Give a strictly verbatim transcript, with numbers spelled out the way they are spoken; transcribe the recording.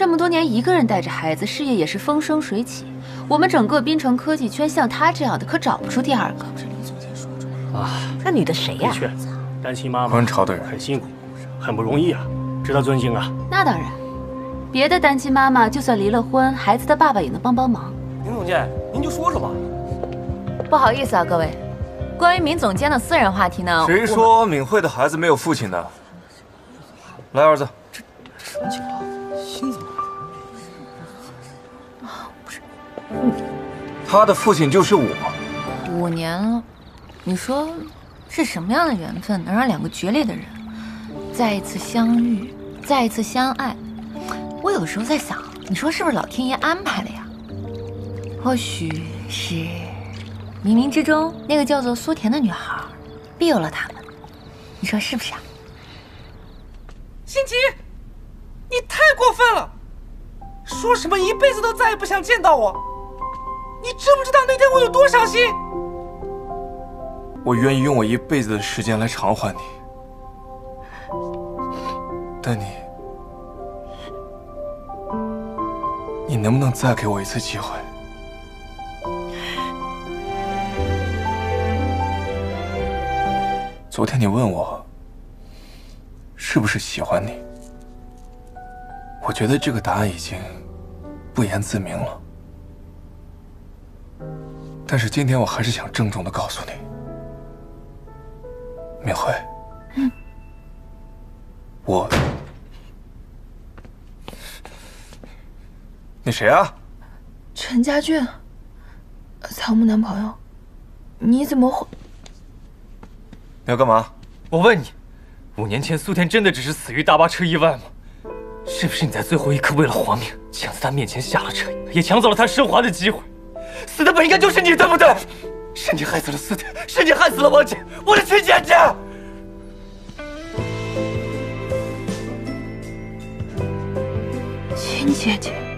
这么多年一个人带着孩子，事业也是风生水起。我们整个滨城科技圈像她这样的可找不出第二个。 啊， 那女的谁呀？ 的确，单亲妈妈观察的人很辛苦，很不容易啊，值得尊敬啊。 那当然，别的单亲妈妈就算离了婚，孩子的爸爸也能帮帮忙。 林总监，您就说说吧。 不好意思啊，各位，关于闵总监的私人话题呢， 谁说闵慧的孩子没有父亲的？来，儿子。 这什么情况？心怎么了？ 啊，不是， 他的父亲就是我。 五年了，你说是什么样的缘分能让两个决裂的人再一次相遇，再一次相爱？我有的时候在想，你说是不是老天爷安排的呀？或许是冥冥之中那个叫做苏甜的女孩庇佑了他们，你说是不是啊？ 辛奇，你太过分了！说什么一辈子都再也不想见到我，你知不知道那天我有多伤心？ 我愿意用我一辈子的时间来偿还你，但你，你能不能再给我一次机会？昨天你问我是不是喜欢你，我觉得这个答案已经不言自明了。但是今天我还是想郑重地告诉你，敏慧，嗯，我，你谁啊？ 陈家俊，草木男朋友，你怎么会？ 你要干嘛？ 我问你，五年前苏甜真的只是死于大巴车意外吗？是不是你在最后一刻为了活命，抢在他面前下了车，也抢走了他升华的机会？死的本应该就是你，对不对？是你害死了苏甜，是你害死了王姐，我的亲姐姐。 亲姐姐。